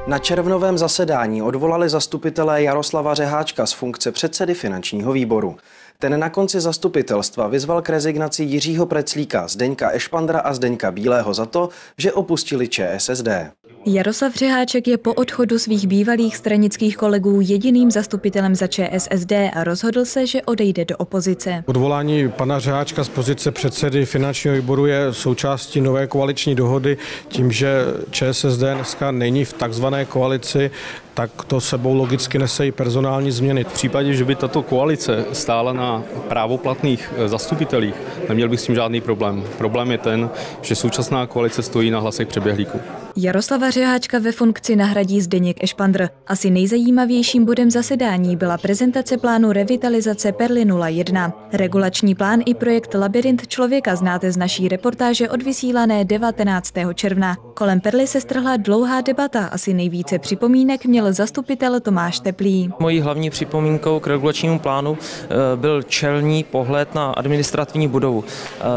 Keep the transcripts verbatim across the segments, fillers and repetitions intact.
Na červnovém zasedání odvolali zastupitelé Jaroslava Řeháčka z funkce předsedy finančního výboru. Ten na konci zastupitelstva vyzval k rezignaci Jiřího Preclíka, Zdeňka Ešpandra a Zdeňka Bílého za to, že opustili ČSSD. Jaroslav Řeháček je po odchodu svých bývalých stranických kolegů jediným zastupitelem za ČSSD a rozhodl se, že odejde do opozice. Odvolání pana Řeháčka z pozice předsedy finančního výboru je součástí nové koaliční dohody. Tím, že ČSSD dneska není v takzvané koalici, tak to sebou logicky nese i personální změny. V případě, že by tato koalice stála na právoplatných zastupitelích, neměl bych s tím žádný problém. Problém je ten, že současná koalice stojí na hlasech přeběhlíků. Jaroslava Řeháčka ve funkci nahradí Zdeněk Ešpandr. Asi nejzajímavějším bodem zasedání byla prezentace plánu revitalizace Perly nula jedna. Regulační plán i projekt Labyrint člověka znáte z naší reportáže odvysílané devatenáctého června. Kolem Perly se strhla dlouhá debata, asi nejvíce připomínek měl zastupitel Tomáš Teplý. Mojí hlavní připomínkou k regulačnímu plánu byl čelní pohled na administrativní budovu.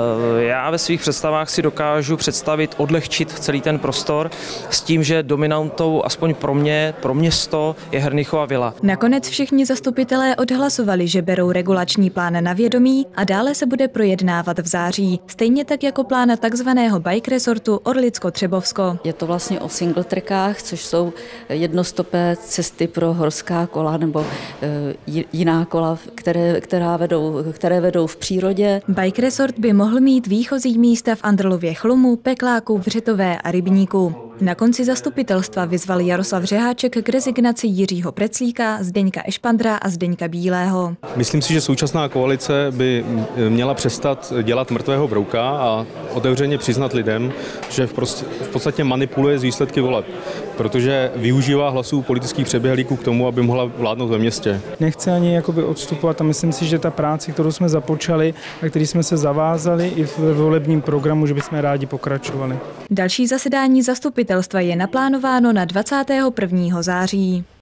Já ve svých představách si dokážu představit odlehčit celý ten prostor s tím, že dominantou aspoň pro mě, pro město je Hernichova vila. Nakonec všichni zastupitelé odhlasovali, že berou regulační plán na vědomí a dále se bude projednávat v září. Stejně tak jako plán takzvaného bike resortu Orlicko-Třebovsko. Je to vlastně o single trackách, což jsou jednostopé cesty pro horská kola nebo e, jiná kola, které, která vedou, které vedou v přírodě. Bike resort by mohl mít výchozí místa v Andrlově Chlumu, Pekláku, Vřetové a Rybníku. Na konci zastupitelstva vyzval Jaroslav Řeháček k rezignaci Jiřího Preclíka, Zdeňka Ešpandra a Zdeňka Bílého. Myslím si, že současná koalice by měla přestat dělat mrtvého brouka a otevřeně přiznat lidem, že v podstatě manipuluje z výsledky voleb, protože využívá hlasů politických přeběhlíků k tomu, aby mohla vládnout ve městě. Nechci ani jakoby odstupovat a myslím si, že ta práce, kterou jsme započali a který jsme se zavázali i v volebním programu, že bychom rádi pokračovali. Další zasedání zastupitelstva je naplánováno na dvacátého prvního září.